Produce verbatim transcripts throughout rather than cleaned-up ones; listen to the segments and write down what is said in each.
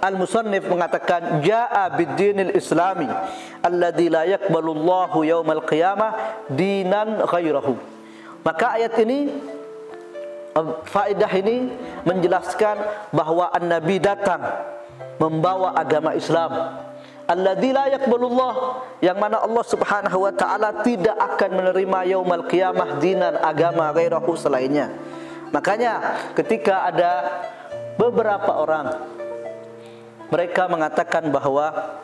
al-musannif mengatakan jaa bid-dinil islami alladzi la yaqbalullahu yaumal qiyamah dinan ghairahu. Maka ayat ini, faedah ini menjelaskan bahwa an-nabi datang membawa agama Islam alladzi la yaqbalullah, yang mana Allah Subhanahu wa taala tidak akan menerima yaumal qiyamah dinan, agama ghairahu selainnya. Makanya ketika ada beberapa orang mereka mengatakan bahwa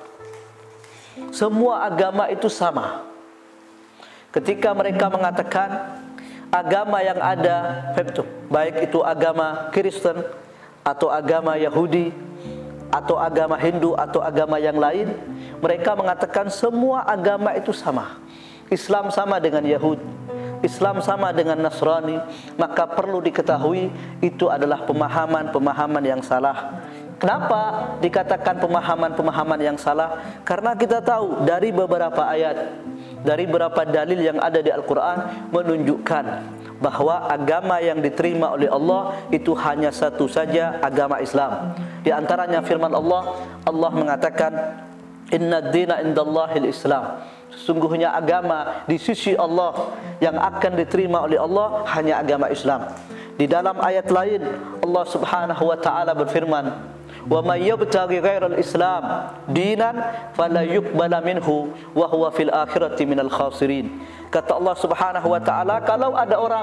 semua agama itu sama. Ketika mereka mengatakan agama yang ada, baik itu agama Kristen atau agama Yahudi atau agama Hindu atau agama yang lain, mereka mengatakan semua agama itu sama. Islam sama dengan Yahudi, Islam sama dengan Nasrani, maka perlu diketahui itu adalah pemahaman-pemahaman yang salah. Kenapa dikatakan pemahaman-pemahaman yang salah? Karena kita tahu dari beberapa ayat, dari beberapa dalil yang ada di Al-Quran menunjukkan bahwa agama yang diterima oleh Allah itu hanya satu saja, agama Islam. Di antaranya firman Allah, Allah mengatakan inna ad-dina indallahil Islam. Sesungguhnya agama di sisi Allah yang akan diterima oleh Allah hanya agama Islam. Di dalam ayat lain Allah Subhanahu wa taala berfirman, "Wa may yabtaghi ghairal Islam dinan fala yuqbala minhu wa huwa fil akhirati minal khasirin." Kata Allah Subhanahu wa taala, kalau ada orang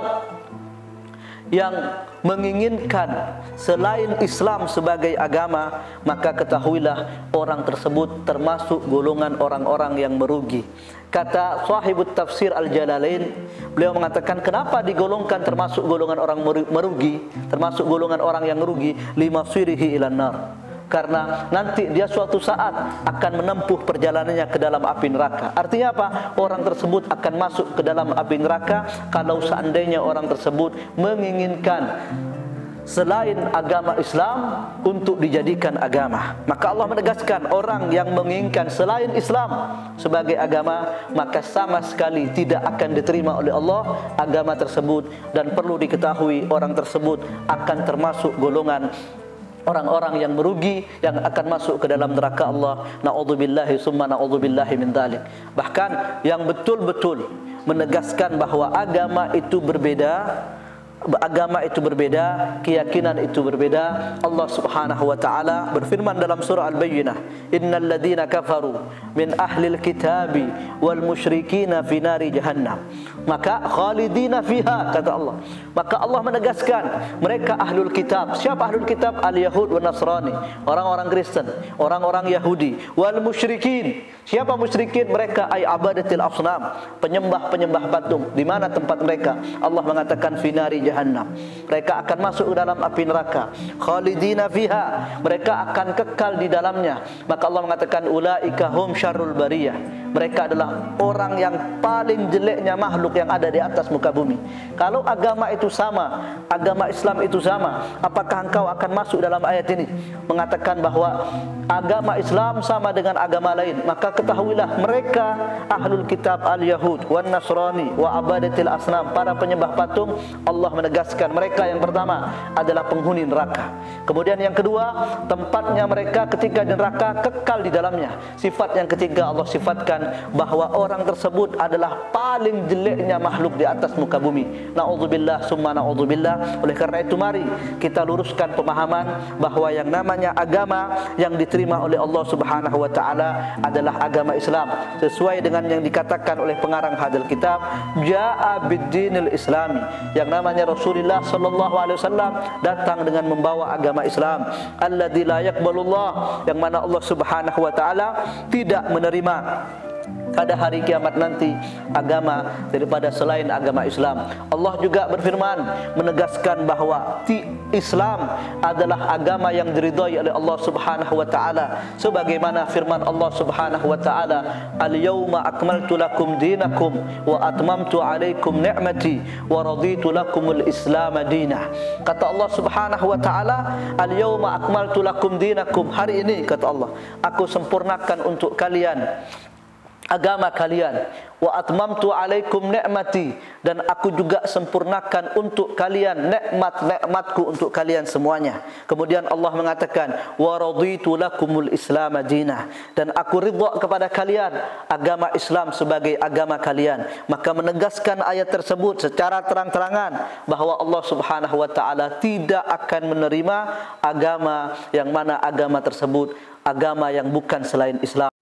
yang menginginkan selain Islam sebagai agama, maka ketahuilah orang tersebut termasuk golongan orang-orang yang merugi. Kata sahibut tafsir Al-Jalalain, beliau mengatakan kenapa digolongkan termasuk golongan orang merugi, termasuk golongan orang yang merugi, lima sirihi ilan nar. Karena nanti dia suatu saat akan menempuh perjalanannya ke dalam api neraka. Artinya apa? Orang tersebut akan masuk ke dalam api neraka kalau seandainya orang tersebut menginginkan selain agama Islam untuk dijadikan agama. Maka Allah menegaskan orang yang menginginkan selain Islam sebagai agama, maka sama sekali tidak akan diterima oleh Allah agama tersebut. Dan perlu diketahui orang tersebut akan termasuk golongan orang-orang yang merugi, yang akan masuk ke dalam neraka Allah. Na'udzubillahi summa na'udzubillahi min dzalik. Bahkan yang betul-betul menegaskan bahwa agama itu berbeda, agama itu berbeda, keyakinan itu berbeda. Allah Subhanahu wa taala berfirman dalam surah Al-Bayyinah, "Innal ladzina kafaru min ahlil kitabi wal musyrikina fi nari jahannam." Maka khalidina fiha, kata Allah. Maka Allah menegaskan mereka ahlul kitab. Siapa ahlul kitab? Al-Yahud wa Nasrani, orang-orang Kristen, orang-orang Yahudi. Wal musyrikin. Siapa musyrikin? Mereka ay abadatil asnam, penyembah-penyembah patung. Di mana tempat mereka? Allah mengatakan fi nari jahannam. Mereka akan masuk ke dalam api neraka. Khalidina fiha, mereka akan kekal di dalamnya. Maka Allah mengatakan ulaika hum syarrul bariyah. Mereka adalah orang yang paling jeleknya makhluk yang ada di atas muka bumi. Kalau agama itu sama, agama Islam itu sama, apakah engkau akan masuk dalam ayat ini mengatakan bahwa agama Islam sama dengan agama lain? Maka ketahuilah mereka ahlul kitab al-Yahud wan Nasrani wa abadatil asnam, para penyembah patung. Allah menegaskan mereka yang pertama adalah penghuni neraka. Kemudian yang kedua, tempatnya mereka ketika di neraka kekal di dalamnya. Sifat yang ketiga Allah sifatkan bahwa orang tersebut adalah paling jeleknya makhluk di atas muka bumi. Na'udzubillah summa na'udzubillah. Oleh karena itu mari kita luruskan pemahaman bahwa yang namanya agama yang diterima oleh Allah Subhanahu wa taala adalah agama Islam, sesuai dengan yang dikatakan oleh pengarang hadal kitab, jaa bid-dinil islami. Yang namanya Rasulullah sallallahu alaihi wasallam datang dengan membawa agama Islam, alladzi la yaqbalullah, yang mana Allah Subhanahu wa taala tidak menerima pada hari kiamat nanti agama daripada selain agama Islam. Allah juga berfirman menegaskan bahwa Islam adalah agama yang diridhai oleh Allah Subhanahu wa taala, sebagaimana firman Allah Subhanahu wa taala, "Al-yauma akmaltu lakum dinakum wa atmamtu 'alaikum ni'mati wa raditu lakumul Islam dinah." Kata Allah Subhanahu wa taala, "Al-yauma akmaltu lakum dinakum." Hari ini kata Allah, aku sempurnakan untuk kalian agama kalian, wa atmamtu alaikum ni'mati, dan aku juga sempurnakan untuk kalian nikmat-nikmatku untuk kalian semuanya. Kemudian Allah mengatakan, wa raditu lakumul islam madinah, dan aku ridha kepada kalian agama Islam sebagai agama kalian. Maka menegaskan ayat tersebut secara terang-terangan bahwa Allah Subhanahu wa taala tidak akan menerima agama yang mana agama tersebut agama yang bukan selain Islam.